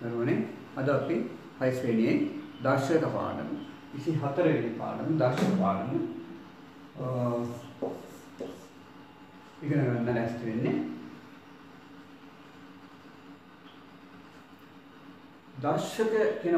දරුවනේ අද අපි 6 ශ්‍රේණියේ දර්ශක පාඩම 24 වෙනි පාඩම දර්ශක පාඩම ඉගෙන ගන්න ලෑස්ති වෙන්නේ. දර්ශක කියන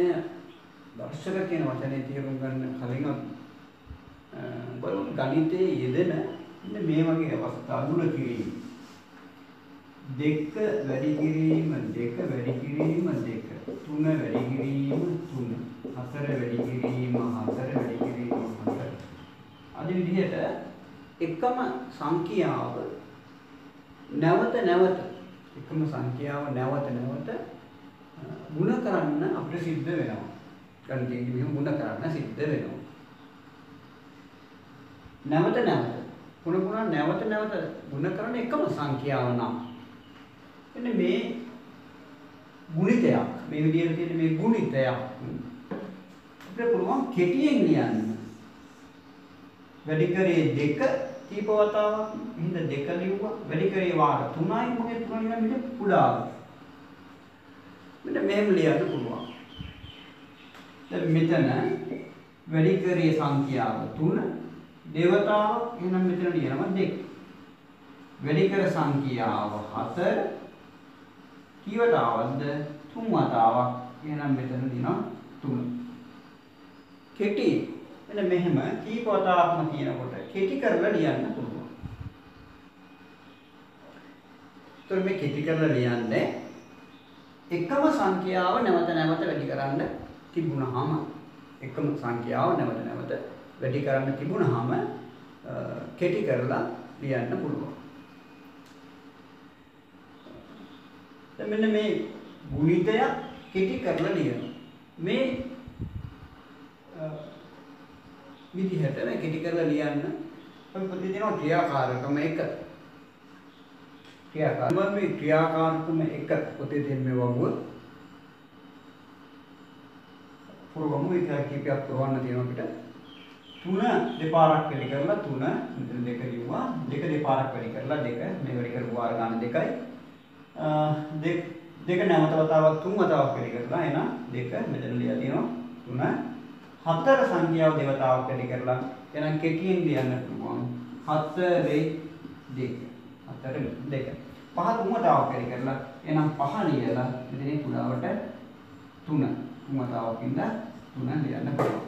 වචනේ තේරුම් ගන්න කලින් බලමු ගණිතයේ යෙදෙන මේ වගේ අවස්ථා මුල කිරීම දෙක වැඩි කිරීම දෙක වැඩි කිරීම දෙක තුන වැඩි කිරීම තුන හතර වැඩි කිරීම හතර වැඩි කිරීම හතර අද විදිහට එකම සංඛ්‍යාව නැවත ගුණ කරන්න අපිට සිද්ධ වෙනවා. ගණිතයෙන් මෙහෙම ගුණ කරන්න සිද්ධ වෙනවා. නැවත ගුණ ගුණ කරන එකම සංඛ්‍යාව නම් එන්න මේ ගුණිතයක් මේ විදිහට තියෙන මේ ගුණිතයක් අපිට පුළුවන් කෙටියෙන් ලියන්න. වැඩි කරේ 2 කීප වතාවක් හින්දා 2 ලිව්වා. වැඩි කරේ වාර 3යි මොකද 3 ලියන්න මෙතන පුඩා. මෙන්න මෙහෙම ලියන්න පුළුවන්. දැන් මෙතන වැඩි කරේ සංඛ්‍යාව 3 දේවතාවක් එහෙනම් මෙතන ලියනවා 2. වැඩි කර සංඛ්‍යාව 4 කීවතාවක්ද 3 වතාවක් එහෙනම් මෙතන දිනවා 3. කෙටි මෙන්න මෙහෙම කීප වතාවක්ම කියනකොට කෙටි කරලා ලියන්න පුළුවන්. ඒතර මේ කෙටි කරලා ලියන්නේ එකම සංඛ්‍යාව නැවත වැඩි කරන්න තිබුණාම එකම සංඛ්‍යාව නැවත වැඩි කරන්න තිබුණාම කෙටි කරලා ලියන්න පුළුවන්. දැන් මෙන්න මේ ගුණිතය කෙටි කරලා ලියනවා. මේ විදිහට මේ කෙටි කරලා ලියන්න අපි පොතේ දෙනවා ක්‍රියාකාරකම 1. ක්‍රියාකාරකම 1 පොතේ දෙන මේ වගුව පුරවමු එක කීපයක් පුරවන්න තියෙනවා අපිට. 3 දෙපාරක් වැඩි කරලා 3 මෙතන 2 ලියුවා. 2 දෙපාරක් වැඩි කරලා 2 මේ වැඩි කරපු වාර ගන්න 2යි. දෙක නැවත වතාවක් 3 වතාවක් වැඩි කරලා එහෙනම් 2 මෙතන ලියලා තියෙනවා 3 4 සංඛ්‍යාව දෙවතාවක් වැඩි කරලා එහෙනම් කෙටියෙන් ලියන්න පුළුවන් 4 2 4 2 5 3 වතාවක් වැඩි කරලා එහෙනම් 5 ලියලා මෙතන පුරාවට 3 වතාවක් ඉඳලා 3 ලියන්න පුළුවන්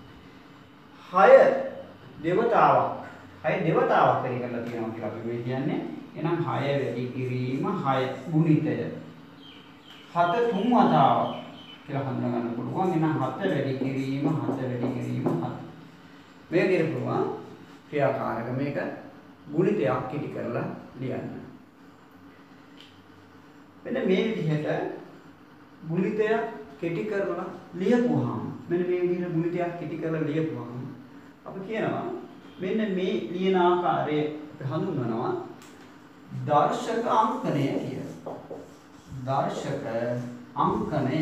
6 දෙවතාවක් වැඩි කරලා තියෙනවා කියලා අපි මේ කියන්නේ එහෙනම් 6 වැඩි කිරීම 6 ගුණිතය 7 3 වතාවක් කියලා හඳුනා ගන්න පුළුවන්. එහෙනම් 7 වැඩි කිරීම 7 මේ විදිහට පුළුවන් ක්‍රියාකාරක මේක ගුණිතයක් කෙටි කරලා ලියන්න. මෙන්න මේ විදිහට ගුණිතයක් කෙටි කරලා ලියපුවාම මෙන්න මේ විදිහට ගුණිතයක් කෙටි කරලා ලියපුවාම අපි කියනවා මෙන්න මේ ලියන ආකාරය හඳුන්වනවා දර්ශක අංකණය කියලා. දර්ශක අංකණය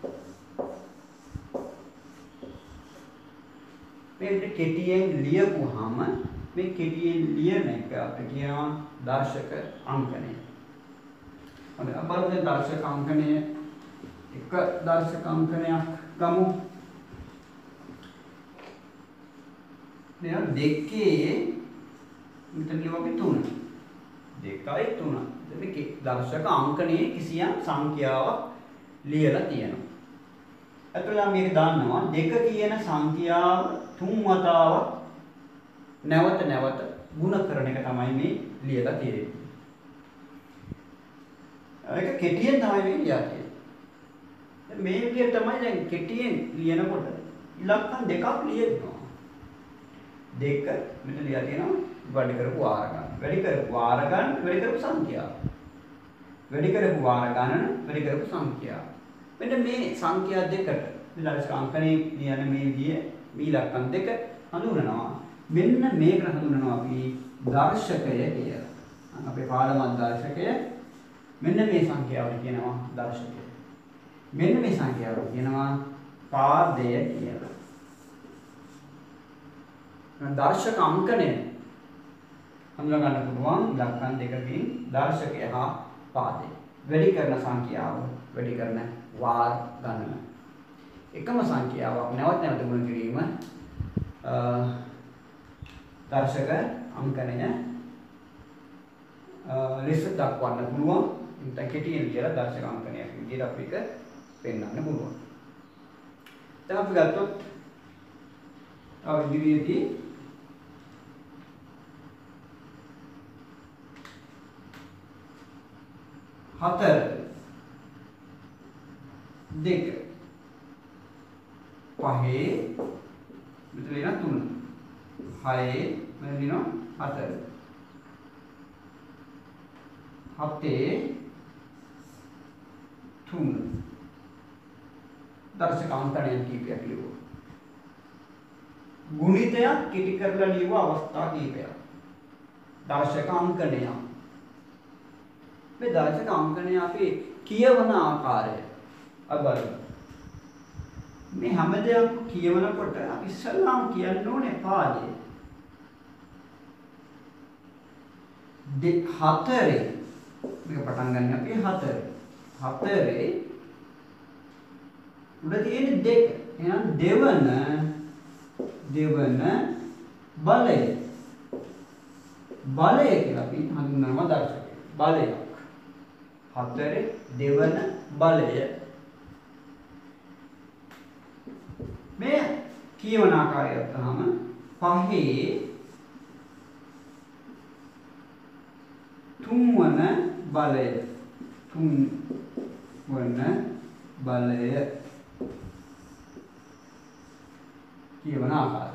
මේ කෙටියෙන් ලියපුවාම මේ කෙටියෙන් ලියන එක අපිට කියනවා දර්ශක අංකණය. හරි අපරද දර්ශක අංකණය එක දර්ශක අංකණයක් ගමු. දැන් දෙකේ මෙතන ලියුවා 3 2යි 3. මේ දර්ශක අංකණයේ කිසියම් සංඛ්‍යාවක් ලියලා තියෙනවා. එතකොට මේක දන්නවා 2 කියන සංඛ්‍යාව 3 වතාවක් නැවත ගුණ කරන එක තමයි මේ ලියලා තියෙන්නේ. ඒක කෙටියෙන් තමයි මේ ලියලා තියෙන්නේ. මේ විදිහට තමයි දැන් කෙටියෙන් ලියනකොට ඉලක්කම් දෙකක් ලියනවා. 2 මෙතන ලියලා තියෙනවා වැඩි කරපු වාර ගන්න. වැඩි කරපු වාර ගන්න වැඩි කරපු සංඛ්‍යාව. වැඩි කරපු වාර ගණන වැඩි කරපු සංඛ්‍යාව. මෙන්න මේ සංඛ්‍යා දෙකට දර්ශක අංකණේ ලියන මේ විදිහේ මේ ඉලක්කම් දෙක හඳුනනවා. මෙන්න මේක හඳුනනවා අපි දර්ශකය කියලා. අපේ පාඩම දර්ශකය මෙන්න මේ සංඛ්‍යාවට කියනවා දර්ශකය. මෙන්න මේ සංඛ්‍යාවට කියනවා පාදය කියලා. දර්ශක අංකණය හඳුනා ගන්න පුළුවන් ඉලක්කම් දෙකකින් දර්ශකය හා පාදය. වැඩි කරන සංඛ්‍යාව වැඩි කරන වාර ගණන. එකම සංඛ්‍යාවක් නැවත නැවත ගුණ කිරීම දර්ශක අංකණය ලෙස දක්වන්න පුළුවන්. නැත්නම් කෙටියෙන් කියලා දර්ශක අංකණයක් විදිහට අපිට පෙන්වන්න පුළුවන්. දැන් අපි ගත්තොත් ඉදිරියේදී හතර දෙක පහේ මෙතන එන 3 හයේ මෙතන එන 4 හතේ 3 දර්ශක අංකණයන් කීපයක් ලියුවා. ගුණිතයක් කෙටි කරලා ලියුව අවස්ථා කීපයක්. දර්ශක අංකණය. මේ දර්ශක අංකණය අපි කියවන ආකාරය අබලමු. මේ හැම දෙයක් කියවනකොට අපි ඉස්සල්ලාම කියන්න ඕනේ පාදය. හතරේ මේක පටන් ගන්න අපි හතරේ. හතරේ උඩ තියෙන දෙක. එහෙනම් දෙවන බලය. බලය කියලා අපි හඳුන්වනවා දර්ශකය. බලයක්. හතරේ දෙවන බලය. මේ කියවන ආකාරය ගත්තාම පහේ තුන්වන බලය. තුන්වන බලය කියවන ආකාරය.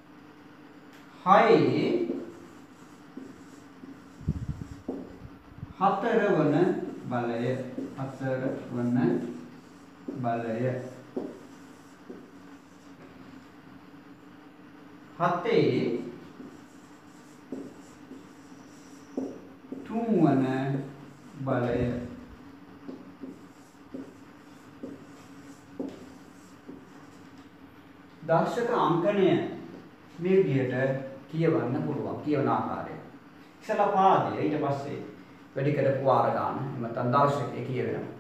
හයේ හතරවන බලය. හතරවන බලය. හතේ තුන්වන බලය. දර්ශක අංකණය මේ විදිහට කියවන්න පුළුවන්. කියවන ආකාරය. ඉස්සලා පාදය ඊට පස්සේ වැඩි කරපු වාර ගන්න. නැත්නම් දර්ශකයේ කියවෙනවා.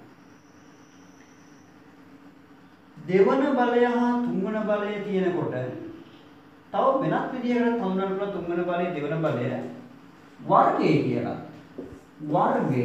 දෙවන බලය හා තුන්වන බලය තියෙනකොට තව වෙනත් විදිහකට හඳුන්වන්න පුළුවන් තුන්වන බලය දෙවන බලය වර්ගය කියලා. වර්ගය.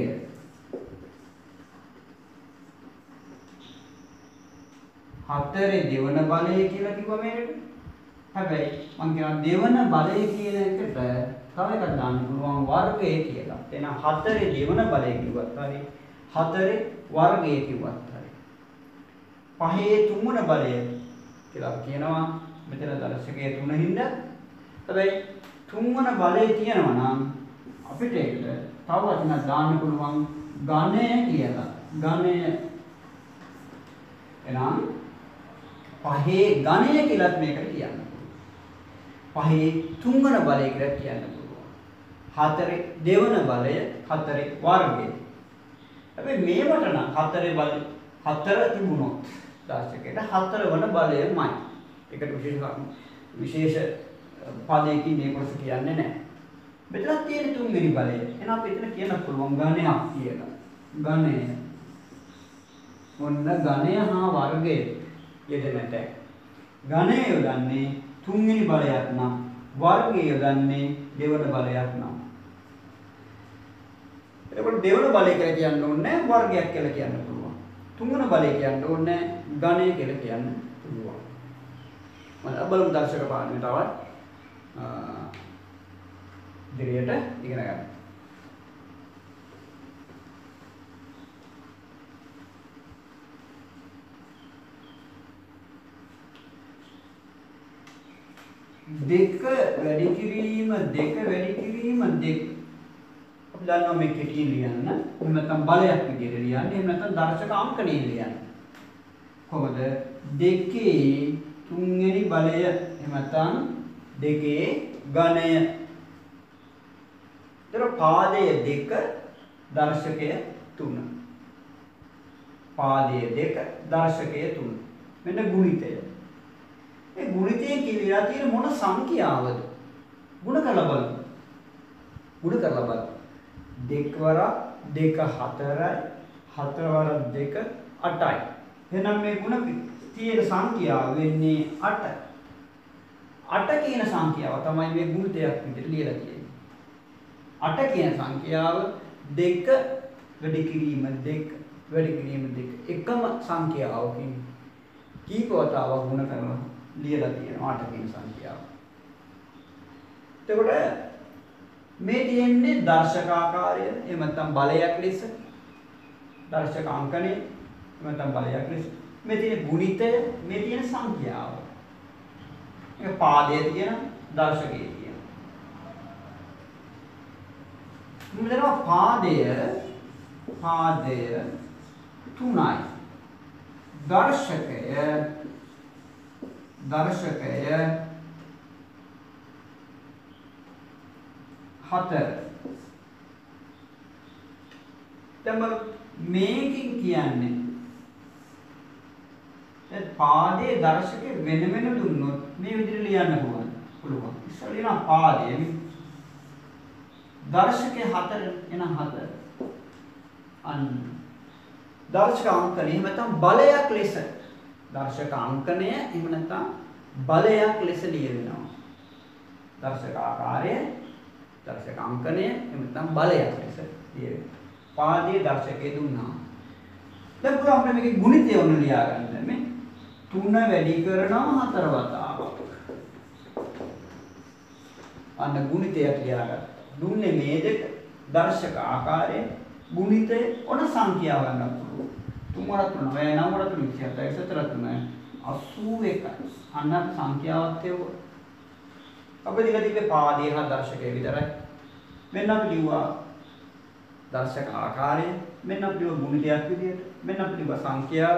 හතරේ දෙවන බලය කියලා කිව්වා මේකට. හැබැයි මම කියනවා දෙවන බලය කියන එකට තව එකක් දාන්න පුළුවන් වර්ගය කියලා. එහෙනම් හතරේ දෙවන බලය කිව්වත් හරි හතරේ වර්ගය කිව්වත් හරි. පහේ තුන්වන බලය කියලා කියනවා. මෙතන දර්ශකයේ 3 හින්දා. හැබැයි තුන්වන බලය තියෙනවා නම් අපිට ඒකට තව වචනක් දාන්න පුළුවන් ඝණය කියලා. ඝණය. එහෙනම් පහේ ඝණය කියලාත් මේකට කියන්න පුළුවන්. පහේ තුන්වන බලය කියලා කියන්න පුළුවන්. හතරේ දෙවන බලය, හතරේ වර්ගය. හැබැයි මේවට නම් හතරේ බලය හතර තිබුණොත් දර්ශකයට හතරවන බලයමයි. ඒකට විශේෂ පදයකින් මේ කොටස කියන්නේ නැහැ. මෙතන තියෙන තුන්වෙනි බලය. එහෙනම් අපි එතන කියන්න පුළුවන් ඝණයක් කියලා. ඝණය. ඔන්න ඝණය හා වර්ගය යෙදෙන්නට. ඝණය යොදන්නේ තුන්වෙනි බලයක් නම් වර්ගය යොදන්නේ දෙවන බලයක් නම්. එතකොට දෙවන බලය කියලා කියන්න ඕනේ වර්ගයක් කියලා කියන්න පුළුවන්. තුන්වෙනි බලය කියන්න ඕනේ ඝණය කියලා කියන්න පුළුවන්. බලමු දර්ශක පාඩමේ තවත් ඉදිරියට ඉගෙන ගන්න. දෙක වැඩි කිරීම දෙක වැඩි කිරීම දෙක. අපි දන්නවා මේ කෙටියෙන් ලියන්න. එහෙම නැත්නම් බලයක් විදිහට ලියන්න. එහෙම නැත්නම් දර්ශක අංකණයෙන් ලියන්න. කොහොමද? දෙකේ තුන්වෙනි බලය. එහෙම නැත්නම් දෙකේ ඝණය. ඒතර පාදය 2 දර්ශකය 3. පාදය 2 දර්ශකය 3. මෙන්න ගුණිතය. ඒ ගුණිතයේ කියලා තියෙන මොන සංඛ්‍යාවද? ගුණ කරලා බලමු. ගුණ කරලා බලමු. 2 වරක් 2 4යි 4 වරක් 2 8යි. එහෙනම් මේ ಗುಣ තියෙන සංඛ්‍යාව වෙන්නේ 8. 8 කියන සංඛ්‍යාව තමයි මේ ගුණිතයක් විදිහට ලියලා තියෙන්නේ. 8 කියන සංඛ්‍යාව 2 වැඩි කිරීම 2 වැඩි කිරීම 2 එකම සංඛ්‍යාවකින් කීප වතාවක් ගුණ කරලා ලියලා තියෙනවා 8 කියන සංඛ්‍යාව. එතකොට මේ තියෙන්නේ දර්ශකාකාරය එහෙම නැත්නම් බලයක් ලෙස දර්ශක අංකණය එහෙම නැත්නම් බලයක් ලෙස මේ තියෙන ගුණිතය මේ තියෙන සංඛ්‍යාව. ඒක පාදයේ තියෙන දර්ශකයේ තියෙන. මෙතන පාදය 3යි. දර්ශකය 4. දැන් මේකෙන් කියන්නේ පාදයේ දර්ශකේ වෙන වෙන දුන්නොත් මේ විදිහට ලියන්න පුළුවන්. ඉස්සෙල්ලා ලියන පාදයේ දර්ශකේ 4 එන 4. අන්න දර්ශක අංකණය එහෙම නැත්නම් බලයක් ලෙස දර්ශක අංකණය එහෙම නැත්නම් බලයක් ලෙස ලියවෙනවා. දර්ශක ආකාරය දර්ශක අංකණය එහෙම නැත්නම් බලයක් ලෙස ලියවෙනවා. පාදයේ දර්ශකේ දුන්නා. දැන් පුළුවන් අපිට මේකේ ගුණිතය ඔන්න ලියා ගන්න මේ 3 වැඩි කරනවා 4 වතාවක්. අන්න ගුණිතයක් ලියා ගන්න. දුන්නේ මේ දෙක දර්ශක ආකාරය ගුණිතය ඔන සංඛ්‍යාව ගන්න පුළුවන්. 3 වරක් 9 9 වරක් 27 81. අන්න සංඛ්‍යාවත් ඒව. අපි දිගට පාදයේ හා දර්ශකයේ විතරයි. මෙන්න අපි ලිව්වා දර්ශක ආකාරය මෙන්න අපි ලිව්වා ගුණිතයක් විදියට මෙන්න අපි ලිව්වා සංඛ්‍යාව.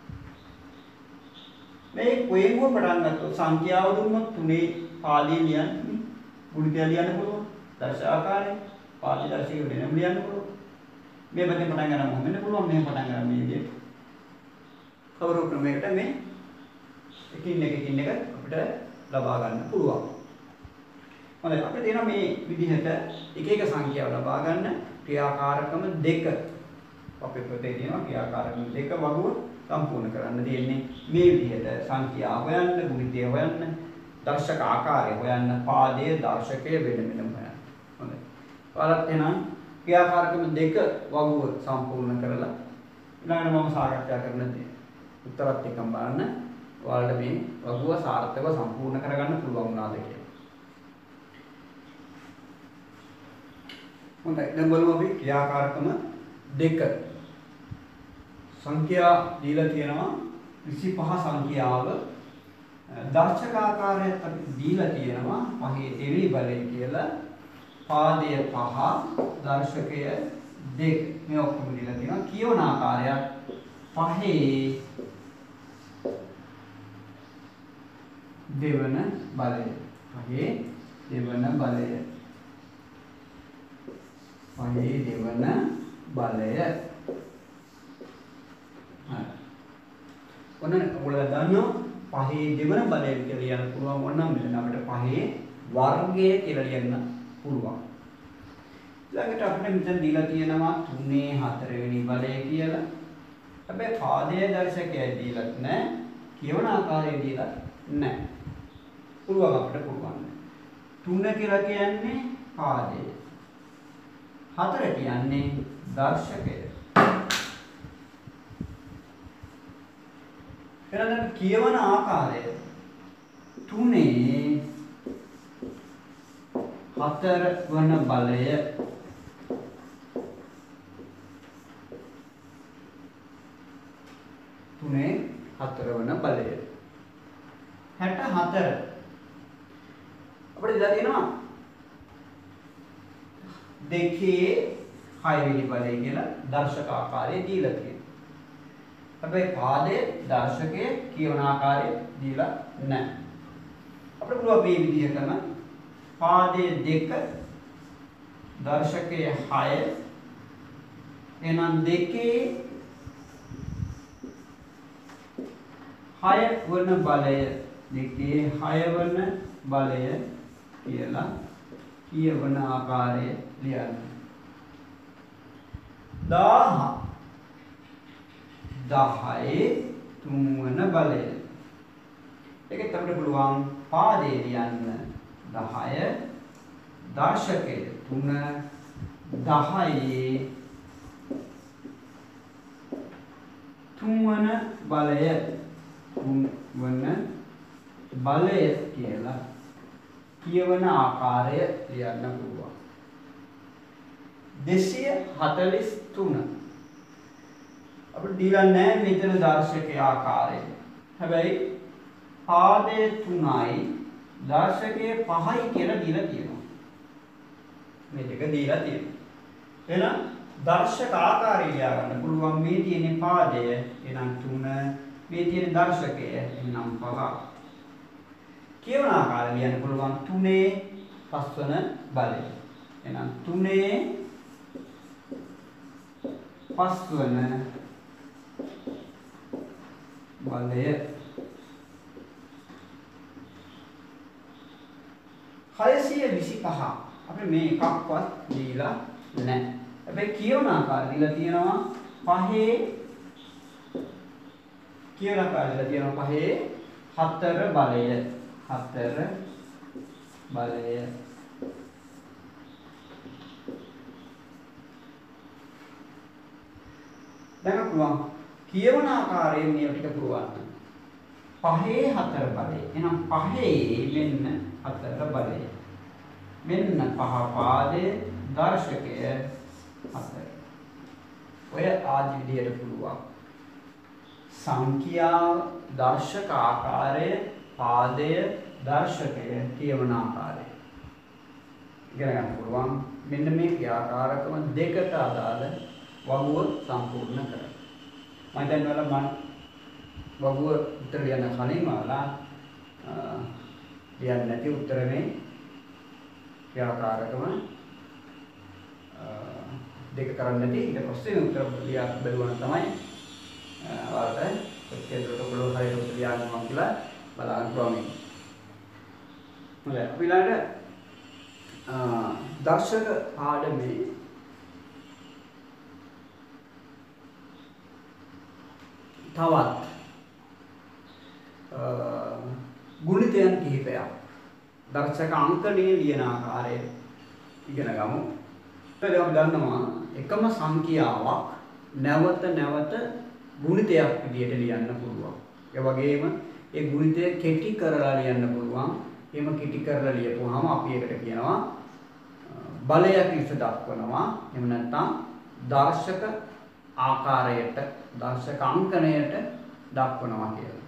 මේ කොහෙන්ව පටන් ගත්තොත් සංඛ්‍යාව දුන්නොත් 3 පාදයේ ලියන්නේ ගුණිතය ලියන්න පුළුවන්. දර්ශක ආකාරය පාදයේ දර්ශකයේ වෙනම ලියන්න පුළුවන්. මේ බඳින් පටන් ගන්න මොකෙන්ද පුළුවන් මේ පටන් ගන්න මේ විදිහට. කවර ක්‍රමයකට මේ එකින් එක අපිට ලබා ගන්න පුළුවන්. හොඳයි අපිට තියෙනවා මේ විදිහට එක එක සංඛ්‍යාව ලබා ගන්න ක්‍රියාකාරකම 2. අපේ පොතේ තියෙනවා ක්‍රියාකාරකම 2 වගුව සම්පූර්ණ කරන්න තියෙන්නේ මේ විදිහට සංඛ්‍යා හොයන්න, ගුණිතය හොයන්න, දර්ශක ආකාරය හොයන්න, පාදයේ දර්ශකයේ වෙන වෙනම හොයන්න. හොඳයි. ඔයාලත් එහෙනම් ක්‍රියාකාරකම 2 වගුව සම්පූර්ණ කරලා ඊළඟට මම සාකච්ඡා කරන උත්තරත් එක්කම බලන්න ඔයාලට මේ වගුව සාර්ථකව සම්පූර්ණ කරගන්න පුළුවන් වුණාද කියලා. හොඳයි දැන් බලමු අපි ක්‍රියාකාරකම 2 සංඛ්‍යා දීලා තියෙනවා 25 සංඛ්‍යාව දර්ශකාකාරයත් අපි දීලා තියෙනවා 5 දෙවි බලය කියලා පාදය 5 දර්ශකය 2 මේ ඔක්කොම දීලා තියෙනවා කියවන ආකාරයක් 5 දෙවන බලය 5 දෙවන බලය 5 දෙවන බලය ඔන්න ඔයාලා දන්නවා 5 දෙවන බලය කියලා ලියන්න පුළුවන් වුණා මෙතන අපිට 5 වර්ගය කියලා ලියන්න පුළුවන්. ඊළඟට අපිට මෙතන දීලා තියෙනවා 3 4 වෙනි බලය කියලා. හැබැයි පාදයේ දර්ශකය දීලත් නැහැ. කියවන ආකාරය දීලත් නැහැ. පුළුවන් අපිට පුළුවන්. 3 කියලා කියන්නේ පාදය. 4 කියන්නේ දර්ශකය. එහෙනම් කියවන ආකාරය 3 4 වන බලය 3 4 වන බලය 64 අපිට දීලා තියෙනවා 2 6 වෙනි බලය කියලා දර්ශක ආකාරය දීලා තියෙනවා. හැබැයි පාදයේ දර්ශකයේ කියවන ආකාරය දීලා නැහැ. අපිට පුළුවන් මේ විදිහටම පාදයේ 2 දර්ශකයේ 6 එහෙනම් 2 6 වන බලය 2 6 වන බලය කියලා කියවන ආකාරය ලියන්න. 1000 10 තුන්වන බලය. ඒකත් අපිට පුළුවන් පාදේ ලියන්න 10 දර්ශකයේ 3 10 තුන්වන බලය කියලා කියවන ආකාරය ලියන්න පුළුවන්. 243 අපිට දීලා නැහැ මෙතන දර්ශකයේ ආකාරය. හැබැයි පාදයේ 3යි දර්ශකයේ 5යි කියලා දීලා තියෙනවා. මේ දෙක දීලා තියෙනවා. එහෙනම් දර්ශක ආකාරය ලියා ගන්න පුළුවන්. මේ තියෙන පාදය එනම් 3, මේ තියෙන දර්ශකය එනම් 5. කියවන ආකාරය ලියන්න පුළුවන් 3 පස්වන බලය. එහෙනම් 3 පස්වන බලය 625 අපිට මේ එකක්වත් දීලා නැහැ. හැබැයි කියවන ආකාරය දීලා තියෙනවා 5 කියවන ආකාරය දීලා තියෙනවා 5 4 බලය 4 බලය දැන් පුළුවන් කියවන ආකාරයෙන් මේ ටික පුරවන්න 5 4 බලය එහෙනම් 5 මෙන්න 4 බලය මෙන්න 5 පාදයේ දර්ශකය 4 ඔය ආදි විදියට පුළුවන් සංඛ්‍යා දර්ශක ආකාරය පාදය දර්ශකය කියවන ආකාරය ඉගෙන ගන්න පුළුවන් මෙන්න මේ ක්‍රියාකාරකම දෙකට අදාළ වගුව සම්පූර්ණ කරගන්න. මම දැන් වල වගුව උත්තර ලියන්න කලින් වල ලියන්න නැති උත්තර මේ ක්‍රියාකාරකම දෙක කරන්න නැති ඊට පස්සේ උත්තර ලියා බැලුවම තමයි වාර්තා ප්‍රතිචාරයට බලව හරියට උත්තර ලියන්න මම කියලා බලන්න පුළුවන්. හොඳයි අපි ඊළඟට දර්ශක පාඩමේ තවත් ගුණිතයන් කිහිපයක් දර්ශක අංකණයේ ලියන ආකාරය ඉගෙන ගමු. එතකොට අපි දන්නවා එකම සංඛ්‍යාවක් නැවත නැවත ගුණිතයක් විදිහට ලියන්න පුළුවන්. ඒ වගේම ඒ ගුණිතය කෙටි කරලා ලියන්න පුළුවන්. එහෙම කෙටි කරලා ලියපුවාම අපි ඒකට කියනවා බලයක් ඉස්ස දක්වනවා. එහෙම නැත්නම් දර්ශක ආකාරයට දර්ශක අංකණයට දක්වනවා කියලා.